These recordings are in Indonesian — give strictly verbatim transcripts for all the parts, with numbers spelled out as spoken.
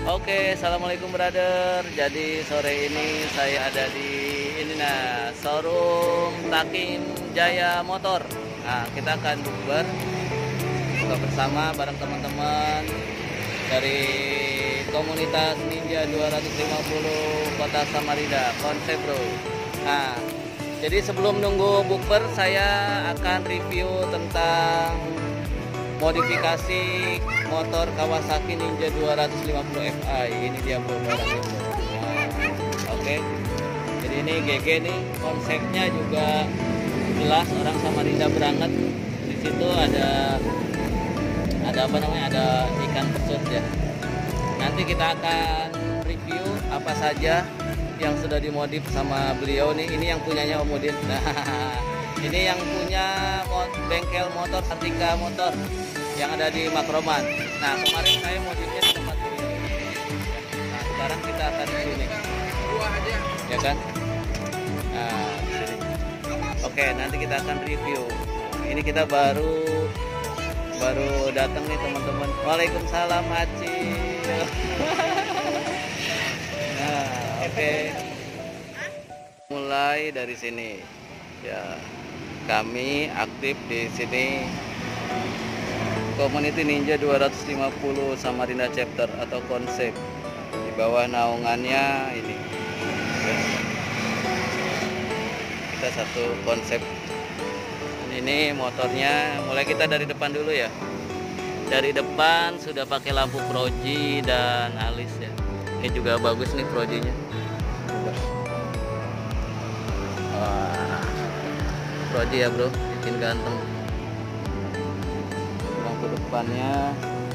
Oke, assalamualaikum brother. Jadi sore ini saya ada di ini nah showroom Takim Jaya Motor. Nah, kita akan bukber buka bersama bareng teman-teman dari komunitas Ninja dua ratus lima puluh Kota Samarinda, konsep bro. Nah, jadi sebelum nunggu bukber saya akan review tentang modifikasi motor Kawasaki Ninja dua ratus lima puluh F I. Ini dia bro barangnya. Nah, oke. Okay. Jadi ini G G nih, konsepnya juga jelas orang Samarinda banget. Di situ ada ada apa namanya? Ada ikan pesut ya. Nanti kita akan review apa saja yang sudah dimodif sama beliau nih. Ini yang punyanya Om Udin. Nah, ini yang punya bengkel motor Sartika Motor yang ada di Makroman. Nah, kemarin saya modifnya di tempat ini. Nah, sekarang kita akan di sini. Ya kan? Nah, di sini. Oke, nanti kita akan review. Ini kita baru baru datang nih teman-teman. Waalaikumsalam Acil. Nah, oke. Mulai dari sini. Ya, kami aktif di sini. Community Ninja dua ratus lima puluh Samarinda Chapter atau konsep. Di bawah naungannya ini kita satu konsep. Ini motornya mulai kita dari depan dulu ya. Dari depan sudah pakai lampu proji dan alis ya. Ini juga bagus nih projinya. Wah, proji ya bro, bikin ganteng. Depannya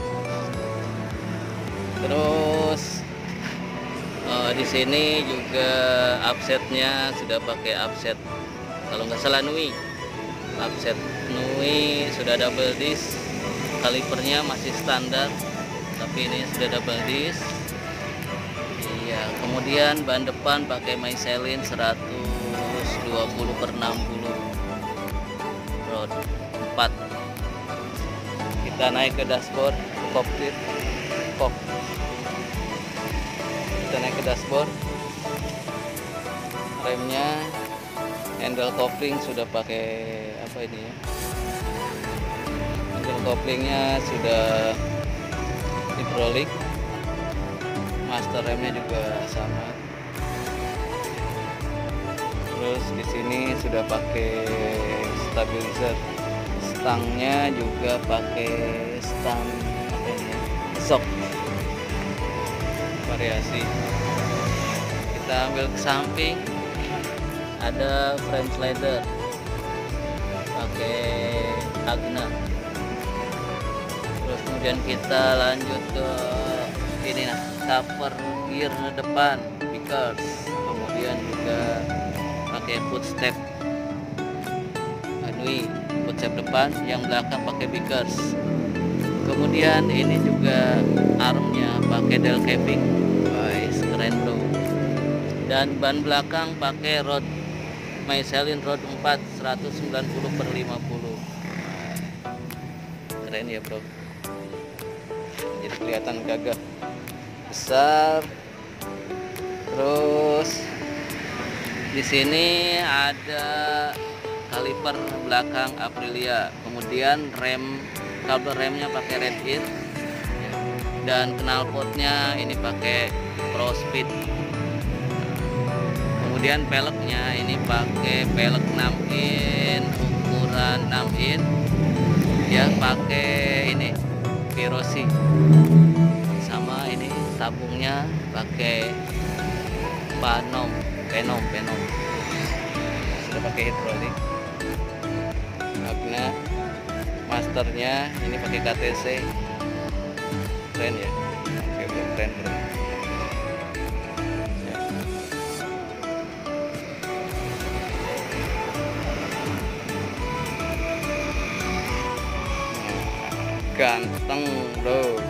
terus uh, di sini juga offsetnya sudah pakai offset, kalau nggak salah Nui, offset Nui sudah double disc. Kalipernya masih standar tapi ini sudah double disc. Iya, kemudian ban depan pakai Michelin seratus dua puluh per enam puluh road empat. Kita naik ke dashboard, cockpit, kok. Kita naik ke dashboard. Remnya, handle kopling sudah pakai apa ini ya? Handle koplingnya sudah hidrolik. Master remnya juga sama. Terus di sini sudah pakai stabilizer. Stangnya juga pakai stang apa ini ya? Shock variasi. Kita ambil ke samping, ada frame slider pakai Agna. Terus kemudian kita lanjut ke ini nah, cover gear depan Vickers. Kemudian juga pakai footstep Anui, footstep depan, yang belakang pakai Vickers. Kemudian ini juga armnya pakai Del Capping. Guys, keren bro. Dan ban belakang pakai rod Michelin rod empat seratus sembilan puluh per lima puluh. Keren ya bro. Jadi kelihatan gagah, besar. Terus di sini ada kaliper belakang Aprilia, kemudian rem, kabel remnya pakai Red Hit, dan knalpotnya ini pakai Pro Speed. Kemudian peleknya ini pakai pelek enam in, ukuran enam in, ya pakai ini Virosi, sama ini tabungnya pakai Panom, Penom, Penom, sudah pakai hidrolik. Agna, masternya ini pakai K T C. Keren ya. Oke bro, keren bro. Ya. Ganteng bro.